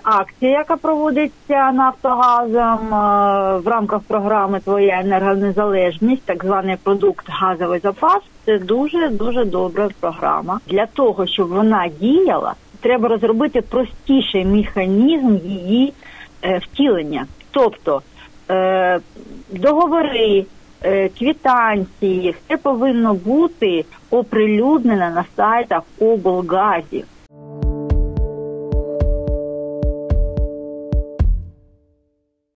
акція, яка проводиться «Нафтогазом» в рамках програми «Твоя енергонезалежність», так званий продукт «Газовий запас», це дуже добра програма. Для того, щоб вона діяла, треба розробити простіший механізм її втілення. Тобто договори, квитанції, все повинно бути оприлюднено на сайтах облгазів.